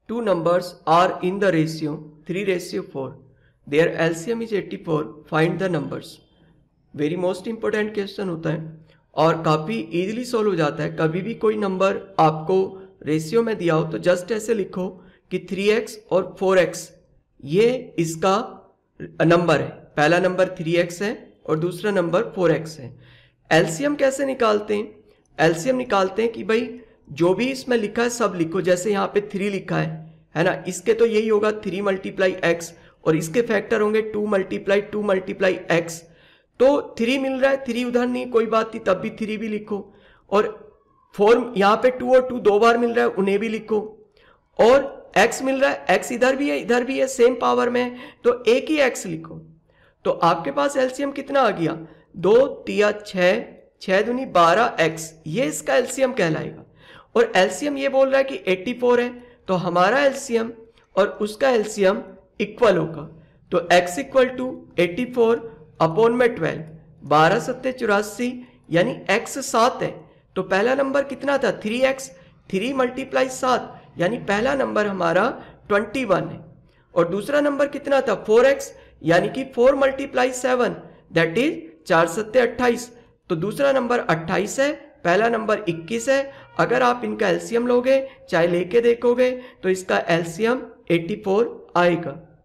two numbers are in the ratio 3:4. Their LCM is 84. Find the numbers. Very most important question होता है और काफ़ी easily solve हो जाता है। कभी भी कोई नंबर आपको रेशियो में दिया हो तो जस्ट ऐसे लिखो कि 3x और 4x ये इसका नंबर है। पहला नंबर 3x है और दूसरा नंबर 4x है। एलसीएम कैसे निकालते हैं? एलसीएम निकालते हैं कि भाई जो भी इसमें लिखा है सब लिखो। जैसे यहाँ पे 3 लिखा है ना, इसके तो यही होगा 3 × x और इसके फैक्टर होंगे 2 × x। तो 3 मिल रहा है, 3 उधर नहीं, कोई बात नहीं, तब भी 3 भी लिखो। और 4 यहाँ पे 2 और 2 दो बार मिल रहा है, उन्हें भी लिखो। और x मिल रहा है, x इधर भी है इधर भी है, सेम पावर में है, तो एक ही x लिखो। तो आपके पास एलसीएम कितना आ गया? 2 3 6, 6 दूनी 12x, ये इसका एलसीएम कहलाएगा। और एलसीएम ये बोल रहा है कि 84 है, तो हमारा एलसीएम और उसका एलसीएम इक्वल होगा। तो x = 84 अपॉन में 12, 12 7 84, यानी x 7 है। तो पहला नंबर कितना था? 3x, 3 × 7, यानी पहला नंबर हमारा 21 है। और दूसरा नंबर कितना था? 4x, यानी कि 4 × 7, दैट इज 4 7 28। तो दूसरा नंबर 28 है, पहला नंबर 21 है। अगर आप इनका एलसीएम लोगे, चाहे लेके देखोगे, तो इसका एलसीएम 84 आएगा।